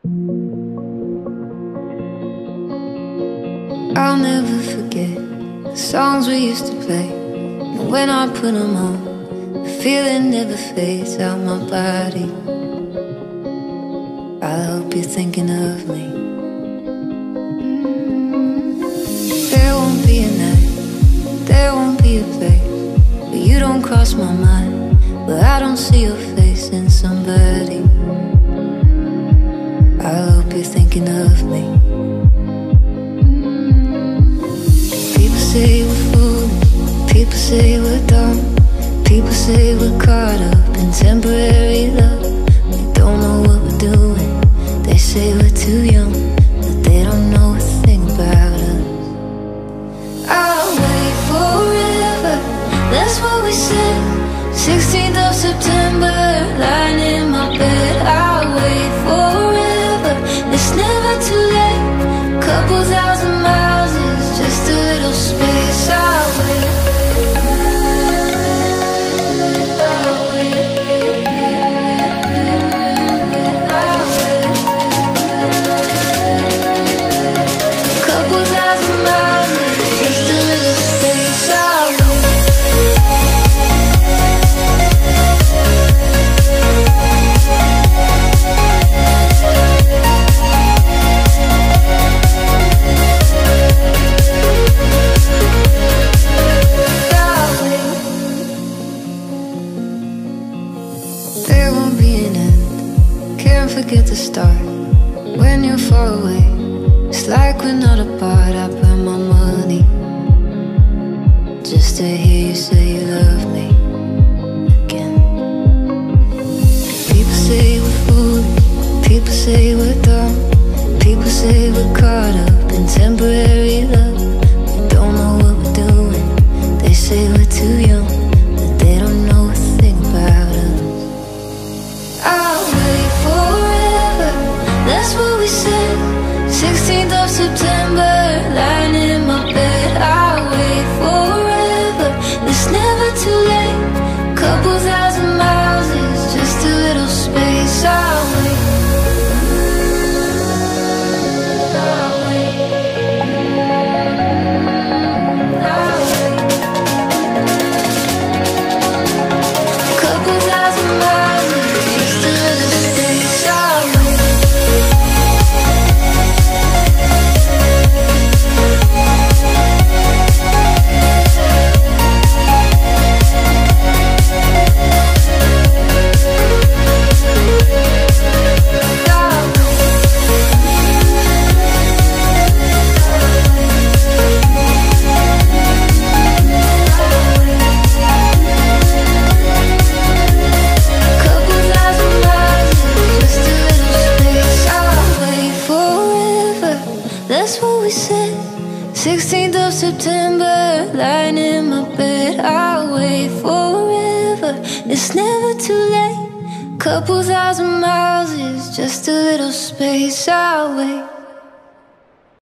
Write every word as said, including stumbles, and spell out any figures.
I'll never forget the songs we used to play, and when I put them on, the feeling never fades out my body. I hope you're thinking of me. There won't be a night, there won't be a place where you don't cross my mind, where I don't see your face in somebody. I hope you're thinking of me. People say we're foolish, people say we're dumb, people say we're caught up in temporary love. We don't know what we're doing, they say we're too young, but they don't know a thing about us. I'll wait forever, that's what we said. Sixteenth of September, lying in my bed. I'll wait forever, it's never too late. Couple thousand miles is just a little space. I'll wait, I'll wait, I'll wait. Couple thousand miles is just a little space. I'll wait. There won't be an end, can't forget the start. When you're far away, it's like we're not apart. I burn my money just to hear you say you love me again. People say we're foolish, people say we're dumb, people say we're caught up in temporary love. We don't know what we're doing, they say we're too young, but they don't know a thing about us. I'll wait forever, that's what we said. Sixteenth of September, lying in my bed. I'll wait forever, it's never too late. Couple thousand miles is just a little space. I'll wait, I'll wait, I'll wait. Couple thousand miles is just a little space. I'll wait. That's what we said. Sixteenth of September, lying in my bed. I'll wait forever, it's never too late. Couple thousand miles is just a little space. I'll wait.